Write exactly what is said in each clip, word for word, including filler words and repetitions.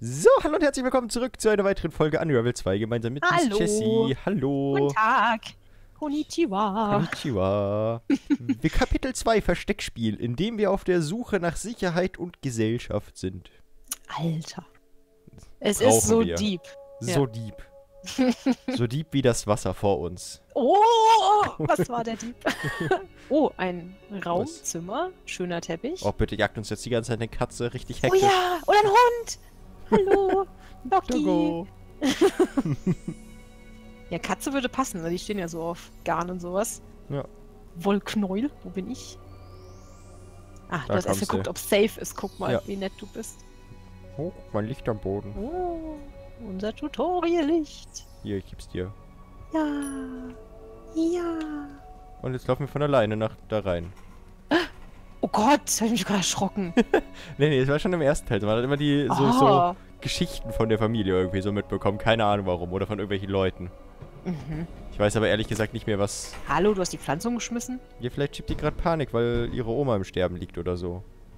So, hallo und herzlich willkommen zurück zu einer weiteren Folge Unravel zwei, gemeinsam mit Hallo. Miss Jessie. Hallo. Guten Tag. Konnichiwa. Konnichiwa. Wir Kapitel zwei Versteckspiel, in dem wir auf der Suche nach Sicherheit und Gesellschaft sind. Alter. Es Brauchen ist so wir. deep. So Ja. deep. So deep wie das Wasser vor uns. Oh, was war der Dieb? Oh, ein Raumzimmer. Schöner Teppich. Oh, bitte jagt uns jetzt die ganze Zeit eine Katze richtig Oh hektisch. ja, oder ein Hund. Hallo, Doki. Doggo. Ja, Katze würde passen, weil die stehen ja so auf Garn und sowas. Ja. Wollknäuel, wo bin ich? Ah, du Da hast erst kommst geguckt, du. ob safe ist. Guck mal, Ja. wie nett du bist. Oh, guck mal, Licht am Boden. Oh, unser Tutorial-Licht. Hier, ich gib's dir. Ja. Ja. Und jetzt laufen wir von alleine nach da rein. Oh Gott, das hab ich mich gerade erschrocken. Nee, nee, das war schon im ersten Teil. Man hat immer die so, so Oh. Geschichten von der Familie irgendwie so mitbekommen. Keine Ahnung warum. Oder von irgendwelchen Leuten. Mhm. Ich weiß aber ehrlich gesagt nicht mehr, was... Hallo, du hast die Pflanze umgeschmissen? Ja, vielleicht schiebt die gerade Panik, weil ihre Oma im Sterben liegt oder so.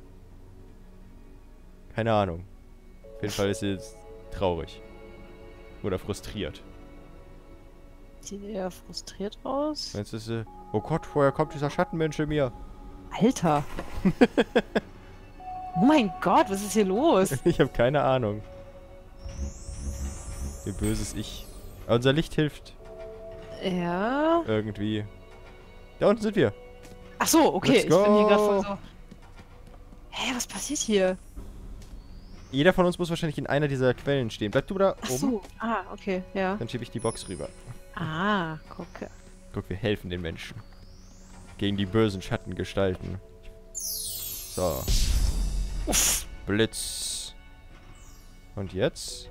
Keine Ahnung. Auf jeden Fall ist sie jetzt traurig. Oder frustriert. Sieht eher frustriert aus. Jetzt ist sie... Oh Gott, woher kommt dieser Schattenmensch in mir? Alter. Oh mein Gott, was ist hier los? Ich habe keine Ahnung. Ihr böses Ich. Aber unser Licht hilft Ja. irgendwie. Da unten sind wir. Ach so, okay. Let's Ich bin hier go. gerade voll so... Hä, was passiert hier? Jeder von uns muss wahrscheinlich in einer dieser Quellen stehen. Bleib du da Ach oben. so. Ah, okay, ja. Dann schiebe ich die Box rüber. Ah, gucke. Guck, wir helfen den Menschen. Gegen die bösen Schattengestalten. So. Uff. Blitz. Und jetzt?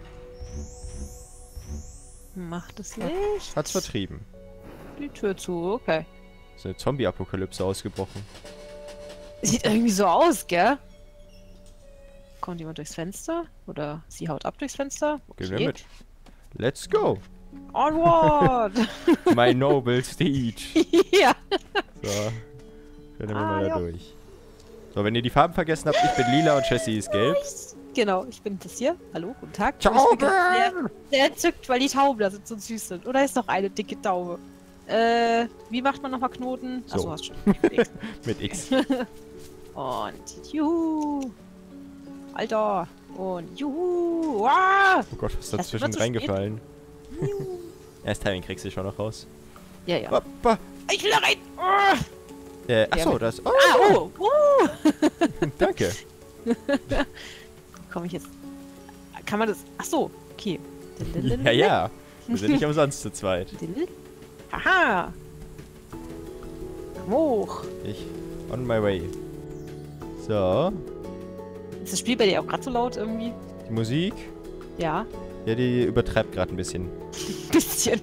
Macht es Licht. Hat's vertrieben. Die Tür zu, okay. Ist eine Zombie-Apokalypse ausgebrochen. Sieht irgendwie so aus, gell? Kommt jemand durchs Fenster? Oder sie haut ab durchs Fenster? Okay. Gehen wir mit. Let's go. Onward! My noble steed. Ja. So. Rennen wir Ah, mal da ja. durch. So, wenn ihr die Farben vergessen habt, ich bin lila und Jessie ist gelb. Genau, ich bin das hier. Hallo, guten Tag. Tauben! Ich bin gerade sehr, sehr entzückt, weil die Tauben da sind so süß sind. Oder ist noch eine dicke Taube? Äh, wie macht man nochmal Knoten? So. Achso, hast schon. Mit X. Und juhu. Alter. Und juhu. Ah! Oh Gott, was ist Das dazwischen wird zu reingefallen? Juhu. Erst Timing kriegst du schon noch raus. Ja, ja. Hoppa. Ich will da rein. Ah, Äh, achso, Ja, das... Oh, ah oh. Uh. danke. Komm ich jetzt. Kann man das. Achso, okay. Ja, ja. Wir sind nicht umsonst zu zweit. Haha. Komm hoch. Ich on my way. So. Ist das Spiel bei dir auch gerade so laut irgendwie? Die Musik? Ja. Ja, die übertreibt gerade ein bisschen. Bisschen.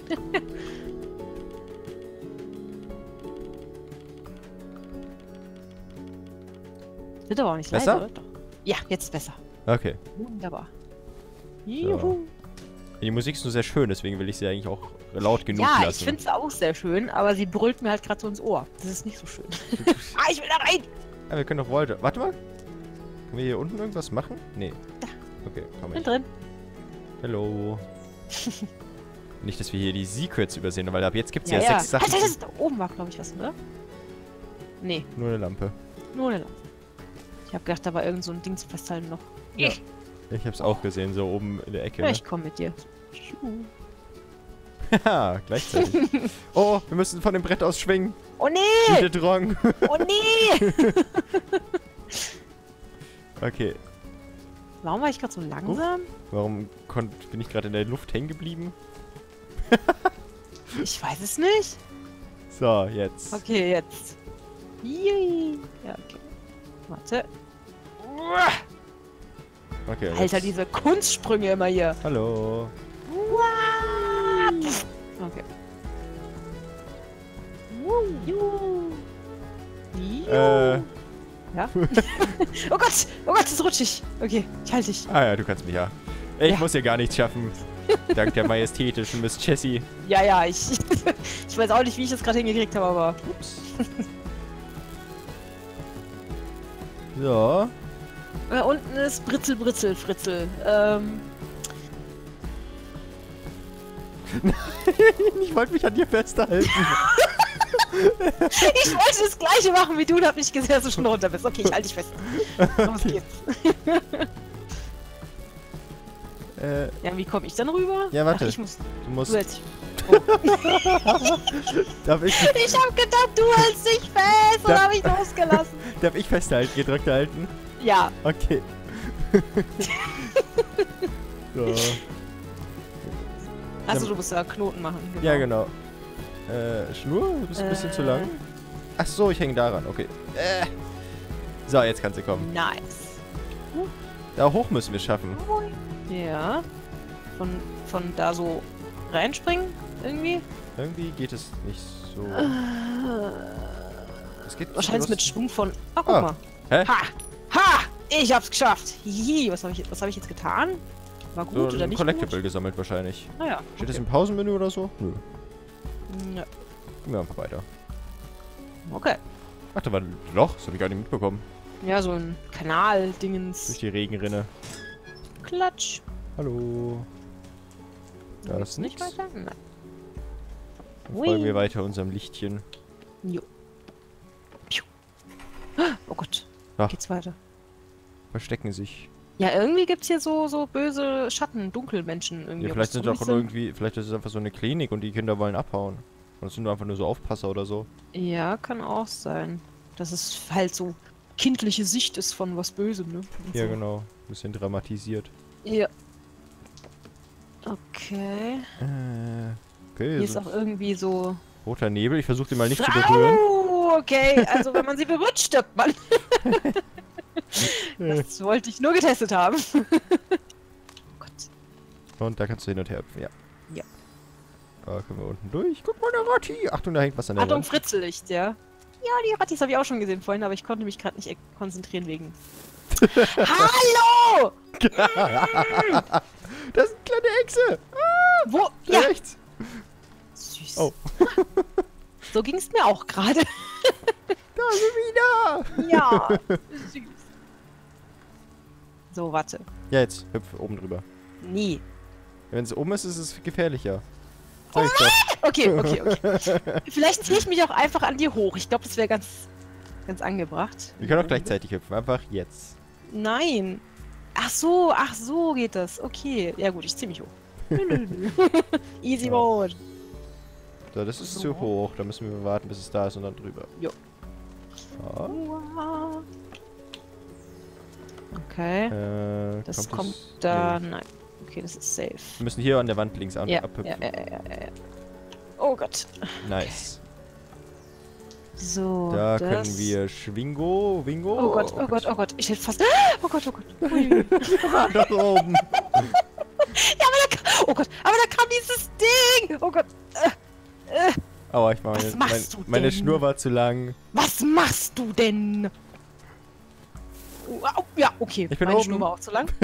Wird aber auch nicht Besser? leise, oder? Doch. Ja, jetzt ist besser. Okay. Wunderbar. Juhu. Die Musik ist nur sehr schön, deswegen will ich sie eigentlich auch laut genug Ja, lassen. ich finde es auch sehr schön, aber sie brüllt mir halt gerade so ins Ohr. Das ist nicht so schön. Ah, ich will da rein! Ja, wir können doch Volte. Warte mal. Können wir hier unten irgendwas machen? Nee. Da. Okay, komm Bin ich. drin. Hallo. Nicht, dass wir hier die Secrets übersehen, weil ab jetzt gibt es Ja, ja, ja. sechs Sachen. Halt, halt, halt, da oben war, glaube ich, was, oder? Nee, Nur eine Lampe. nur eine Lampe. Ich habe gedacht, da war irgend so ein Ding zu festhalten noch. Ja. Ich hab's auch gesehen, so oben in der Ecke. Ja, Ne? ich komme mit dir. Haha, gleichzeitig. Oh, wir müssen von dem Brett aus schwingen. Oh nee! Wie der Drang. Oh nee! Okay. Warum war ich gerade so langsam? Warum konnt, bin ich gerade in der Luft hängen geblieben? Ich weiß es nicht. So, jetzt. Okay, jetzt. Yay. Ja, okay. Warte. Okay, Alter, jetzt. diese Kunstsprünge immer hier. Hallo. Okay. Juhu. Juhu. Äh. Ja? Oh Gott! Oh Gott, das ist rutschig. Okay, ich halte dich. Ah ja, du kannst mich ja. Ich Ja. muss hier gar nichts schaffen. Dank der majestätischen Miss Jessie. Ja, ja, ich. Ich weiß auch nicht, wie ich das gerade hingekriegt habe, aber. Ups. So. Da unten ist Britzel, Britzel, Fritzel. Ähm. Ich wollte mich an dir festhalten. Ich wollte das gleiche machen wie du und hab nicht gesehen, dass du schon runter bist. Okay, ich halte dich fest. Los geht's. Äh, Ja, wie komme ich dann rüber? Ja, warte. Ach, ich muss. du musst... Du hältst dich. Oh. Darf ich, Ich hab gedacht, du hältst dich fest oder Da- hab ich losgelassen? darf ich festhalten? Gedrückt halten? Ja. Okay. So. Achso, du musst da Knoten machen. Ja, genau. Äh, Schnur? Du bist ein bisschen Äh. zu lang. Ach so, ich hänge daran. Okay. Äh. So, jetzt kannst du kommen. Nice. Da hoch müssen wir schaffen. Ja. Von, von da so reinspringen? Irgendwie? Irgendwie geht es nicht so. Es geht Wahrscheinlich mit was- Schwung von. Ach, guck Ah. mal. Hä? Ha! Ha! Ich hab's geschafft! Hihi, was habe ich, was hab ich jetzt getan? War gut So oder ein nicht Collectible gut? gesammelt wahrscheinlich. Naja. Steht das im Pausenmenü oder so? Nö. Ja. Gehen wir einfach weiter. Okay. Ach, da war ein Loch. Das habe ich gar nicht mitbekommen. Ja, so ein Kanal-Dingens. Durch die Regenrinne. Klatsch. Hallo. Da Geht's ist nicht nichts. weiter? Nein. Dann folgen Hui. wir weiter unserem Lichtchen. Jo. Piu. Oh Gott. Ach. Geht's weiter? Verstecken sich. Ja, irgendwie gibt's hier so, so böse Schatten, Dunkelmenschen irgendwie. Ja, Ob vielleicht das sind auch Zombies irgendwie, vielleicht ist es einfach so eine Klinik und die Kinder wollen abhauen. Und es sind einfach nur so Aufpasser oder so. Ja, kann auch sein. Dass es halt so kindliche Sicht ist von was Bösem, ne? Und Ja, so. genau. Bisschen dramatisiert. Ja. Okay. Äh, okay. Hier ist so auch irgendwie so. roter Nebel. Ich versuche den mal nicht zu berühren. Au, okay, also wenn man sie berührt, stirbt man. Das wollte ich nur getestet haben. Gott. Und da kannst du hin und her hüpfen, ja. Ja. Da können wir unten durch. Guck mal, der Ratti. Achtung, da hängt was an der Achtung, Wand. Fritzelicht, ja. Ja, die Rattis habe ich auch schon gesehen vorhin, aber ich konnte mich gerade nicht e- konzentrieren wegen. Hallo! Das ist eine kleine Echse. Wo? Ja, Rechts. süß. Oh. So ging es mir auch gerade. Da sind wir wieder. Ja, süß. So, warte. Ja, jetzt hüpf oben drüber. Nie. Wenn es oben ist, ist es gefährlicher. Sag ich doch. Okay, okay, okay. Vielleicht ziehe ich mich auch einfach an dir hoch. Ich glaube, das wäre ganz, ganz angebracht. Wir können auch gleichzeitig hüpfen. Einfach jetzt. Nein. Ach so, ach so geht das. Okay. Ja gut, ich ziehe mich hoch. Easy Ja. Mode. So, das ist So. zu hoch. Da müssen wir warten, bis es da ist und dann drüber. Jo. Ja. Wow. Okay. Äh, Das kommt, kommt es- da. Nee. Nein. Okay, das ist safe. Wir müssen hier an der Wand links an Ja, ja, abhüpfen. ja, ja, ja, ja. Oh Gott. Nice. So. Da das... können wir Schwingo, Wingo. Oh Gott, oh Gott, oh Gott. Ich hätte fast. Oh Gott, oh Gott. Ui. Nach oben. Oh Gott, aber da kam dieses Ding. Oh Gott. Äh, äh. Aua, ich war Was meine, machst mein, du meine denn? Schnur war zu lang. Was machst du denn? Oh, au, ja, okay. Ich bin Meine oben. Schnur war auch zu lang.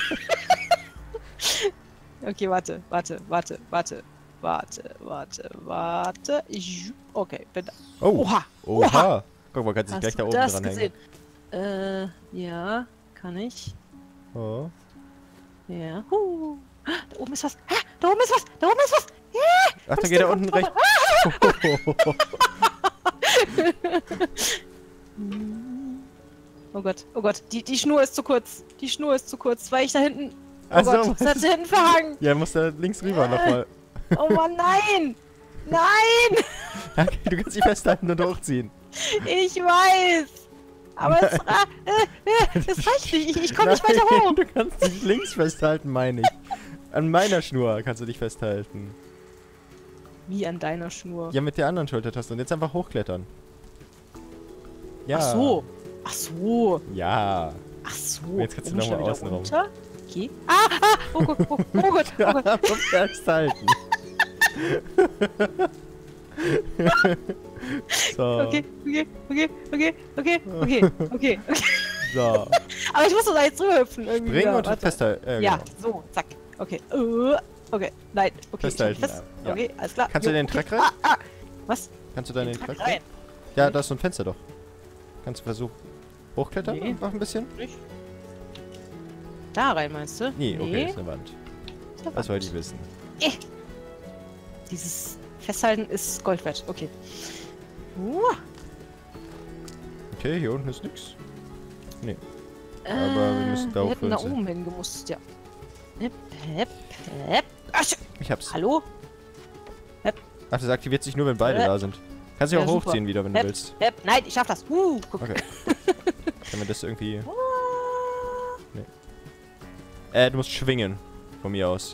Okay, warte, warte, warte, warte, warte, warte, warte. Ich, okay, bin da. Oh. Oha, Oha. Guck mal, kannst dich Hast gleich da du oben das dran gesehen? Äh, ja, kann ich. hängen. Oh. Ja. Huh. Da oben ist was. Ah, da oben ist was. Da oben ist was. Ach, da Was geht er denn? unten rechts. Oh Gott, oh Gott, die, die Schnur ist zu kurz. Die Schnur ist zu kurz, weil ich da hinten. Oh Ach so, Gott, das hat sie hinten verhangen. Ja, muss da links rüber nochmal. Oh Mann, nein! Nein! Okay, du kannst dich festhalten und hochziehen. Ich weiß! Aber es, ra äh, äh, es reicht nicht, ich, ich komme nicht weiter hoch. Nein, du kannst dich links festhalten, meine ich. An meiner Schnur kannst du dich festhalten. Wie an deiner Schnur. Ja, mit der anderen Schultertaste. Und jetzt einfach hochklettern. Ja. Ach so. Ach so. Ja. Ach so. Und jetzt kannst du Oben noch mal schnell wieder außen rum. runter. Okay. Ah, ah, oh Gott, oh, oh Gott, oh Gott. Ja, festhalten. So. Okay, okay, okay, okay, okay, okay, okay, okay. So. Aber ich muss doch da jetzt drüber hüpfen irgendwie. Springen wieder. und Warte. festhalten. Äh, Ja, genau. so, zack. Okay. Uh, okay, nein. Okay, ich halte Festhalten, fest. ja. Okay, alles klar. Kannst du Jo, in den okay. Truck rein? Ah, ah. Was? Kannst du da in den Truck Truck rein? Ja, da ist so ein Fenster doch. Kannst du versuchen. Hochklettern? Nee. Einfach ein bisschen? Nicht? Da rein, meinst du? Nee, okay, ist eine Wand. Ist eine Das wollte Wand. ich wissen. Eh. Dieses Festhalten ist Gold wert. Okay. Uh. Okay, hier unten ist nix. Nee. Äh, Aber wir müssen da wir hoch hätten da für uns- oben hingemusst, ja. Hep, hep, hep. Ach, sch- Ich hab's. hallo? Ach, das aktiviert sich nur, wenn beide Äh. da sind. Kannst dich Ja, auch super. hochziehen wieder, wenn du Hep, willst. hep. Nein, ich schaff das. Uh, guck. Okay. Können wir das irgendwie... Uh. Äh, du musst schwingen. Von mir aus.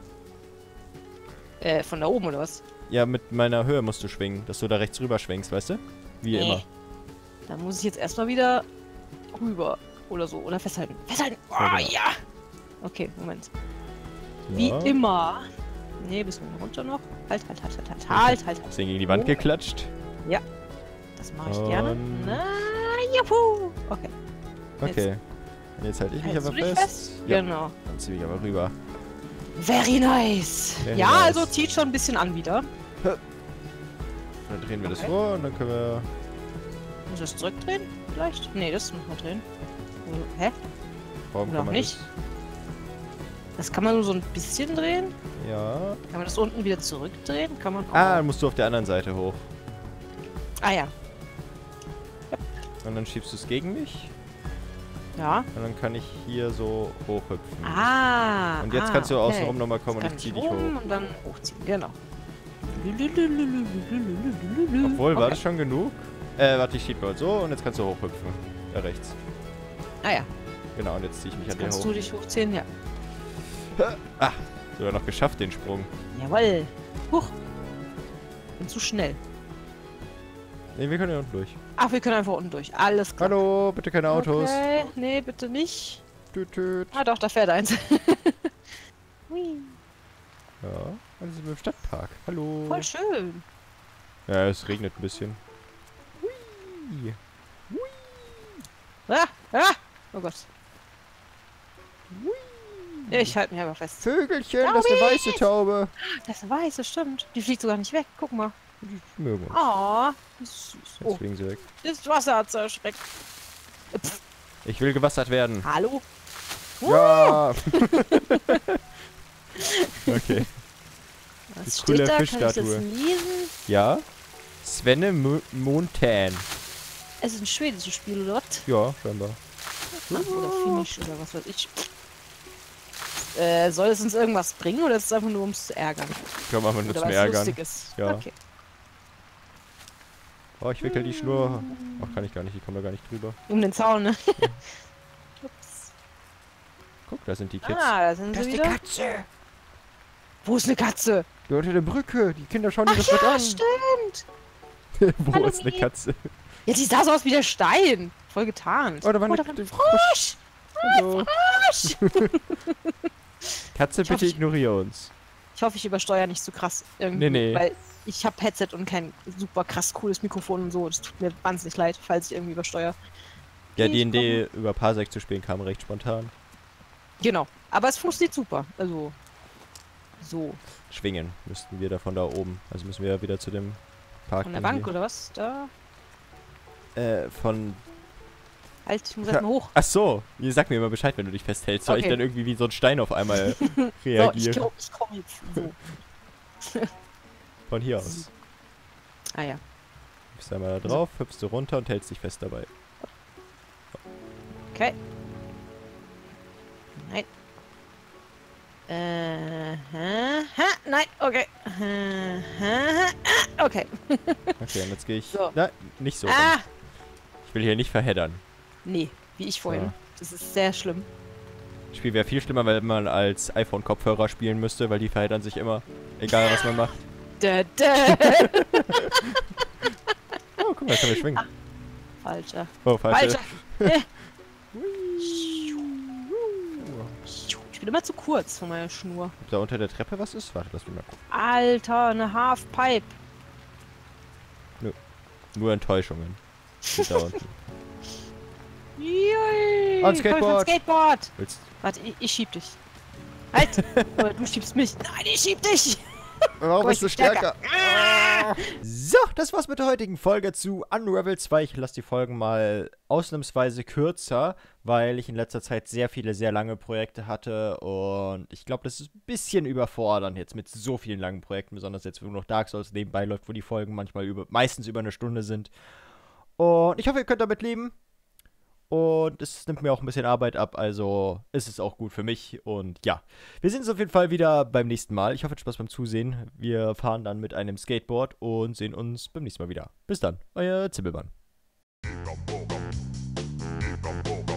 Äh, von da oben oder was? Ja, mit meiner Höhe musst du schwingen. Dass du da rechts rüber schwingst, weißt du? Wie Nee. immer. Dann muss ich jetzt erstmal wieder rüber oder so. Oder festhalten. Festhalten. Oh, Ja, ja. genau. Okay, Moment. Wie Ja. immer. Nee, bisschen runter noch. Halt, halt, halt, halt, halt, halt, halt. Hast du gegen die Wand Oh. geklatscht? Das mache ich gerne. Und- Na, juhu. Okay. Okay. Und jetzt halte ich mich Hältst aber du dich fest. fest? Ja, Genau. dann zieh ich aber rüber. Very nice. Very ja, nice. also zieht schon ein bisschen an wieder. Dann drehen wir das Okay. vor und dann können wir... Muss ich das zurückdrehen? Vielleicht? Nee, das muss man drehen. Hä? Warum Oder kann auch man nicht. Das kann man nur so ein bisschen drehen. das? Ja. Kann man das unten wieder zurückdrehen? Kann man auch. Ah, dann musst du auf der anderen Seite hoch. Ah ja. Und dann schiebst du es gegen mich. Ja. Und dann kann ich hier so hochhüpfen. Ah. Und jetzt ah, kannst du okay. außenrum nochmal kommen und Kann ich zieh ich dich hoch. rum und dann hochziehen. Genau. Obwohl, war Okay. das schon genug? Äh, warte, ich schieb mal so und jetzt kannst du hochhüpfen. Da rechts. Ah ja. Genau, und jetzt zieh ich mich Jetzt an dir kannst hoch. du dich hochziehen, ja. Ah, sogar noch geschafft, den Sprung. Jawoll. Huch. Bin zu schnell. Ne, wir können ja unten durch. Ach, wir können einfach unten durch. Alles klar. Hallo, bitte keine Autos. Okay. Nee, bitte nicht. Tüt, tüt. Ah doch, da fährt eins. Hui. Ja, dann sind wir im Stadtpark. Hallo. Voll schön. Ja, es regnet ein bisschen. Hui. Ah, ah. Oh Gott. Ich halte mich aber fest. Vögelchen, das ist eine Taube. weiße Taube. Das ist weiß, das stimmt. Die fliegt sogar nicht weg. Guck mal. Die mögen uns. Oh, wie süß. Jetzt Oh, fliegen sie weg. das Wasser hat so erschreckt. Pff, Ich will gewassert werden. hallo? Ja. Okay. Was Die coole steht da? Kann ich das Fischstatue. lesen? Ja. Svenne Mo- Montän. Es ist ein schwedisches Spiel, oder was? Ja, scheinbar. Ach, oder Finnisch oder was weiß ich. Äh, soll es uns irgendwas bringen oder ist es einfach nur ums zu ärgern? Ich glaube, man Oder nutzt weil mir es ärgern. lustig ist? Ja. Okay. Oh, ich wickel die Schnur. Ach, kann ich gar nicht. Ich komme da gar nicht drüber. Um den Zaun, ne? Ups. Guck, da sind die Kids. Ah, da sind sie wieder. Katze. Wo ist eine Katze? Die unter der Brücke. Die Kinder schauen die Ach das mit ja, an. stimmt. Wo Hallo, ist eine Mini. Katze? Ja, die sah so aus wie der Stein. Voll getarnt. Oh, da war eine oh, Katze. Frosch. Hallo. Frosch. Katze, Ich hoffe, bitte ich- ignoriere uns. Ich hoffe, ich übersteuere nicht zu krass irgendwie, Nee, nee. weil ich habe Headset und kein super krass cooles Mikrofon und so. Das tut mir wahnsinnig leid, falls ich irgendwie übersteuere. Ja, Ich D und D über Parsec zu spielen kam recht spontan. Genau. Aber es funktioniert super. Also, so. Schwingen müssten wir da von da oben. Also müssen wir wieder zu dem Park. Von der dann Bank oder was? Da. hier. Äh, von... Halt, ich muss Ja. erstmal hoch. Ach so. Ihr sag mir immer Bescheid, wenn du dich festhältst. Soll ich Okay. dann irgendwie wie so ein Stein auf einmal So, ich reagieren? glaube, ich komme jetzt. So. Von hier aus. Ah ja. Bist einmal da drauf, hüpfst du runter und hältst dich fest dabei. Okay. Nein. Äh, ha, ha, nein, okay. Äh, ha, ha, okay. Okay, und jetzt gehe ich... So. Na, nicht so. Ah! rum. Ich will hier nicht verheddern. Nee, wie ich vorhin. Ja. Das ist sehr schlimm. Das Spiel wäre viel schlimmer, weil man als iPhone-Kopfhörer spielen müsste, weil die verheddern sich immer. Egal, was man macht. Dä, dä. Oh, guck mal, jetzt können wir schwingen. Falscher. Oh, falsche. Falscher. Äh. Ich bin immer zu kurz von meiner Schnur. Ob da unter der Treppe was ist? Warte, lass mich mal gucken. Alter, eine Halfpipe. Nur Enttäuschungen. Sind da unten. Yay. Ein Komm, Skateboard. ein Skateboard. Willst Warte, ich, ich schieb dich. Halt! Oder du schiebst mich. Nein, ich schieb dich! Warum Guck, bist du ich bin stärker? Ah. So, das war's mit der heutigen Folge zu Unravel zwei. Ich lasse die Folgen mal ausnahmsweise kürzer, weil ich in letzter Zeit sehr viele, sehr lange Projekte hatte. Und ich glaube, das ist ein bisschen überfordernd jetzt mit so vielen langen Projekten. Besonders jetzt, wo noch Dark Souls nebenbei läuft, wo die Folgen manchmal über, meistens über eine Stunde sind. Und ich hoffe, ihr könnt damit leben. Und es nimmt mir auch ein bisschen Arbeit ab, also ist es auch gut für mich. Und ja, wir sehen uns auf jeden Fall wieder beim nächsten Mal. Ich hoffe, ihr habt Spaß beim Zusehen. Wir fahren dann mit einem Skateboard und sehen uns beim nächsten Mal wieder. Bis dann, euer Zimbelmann.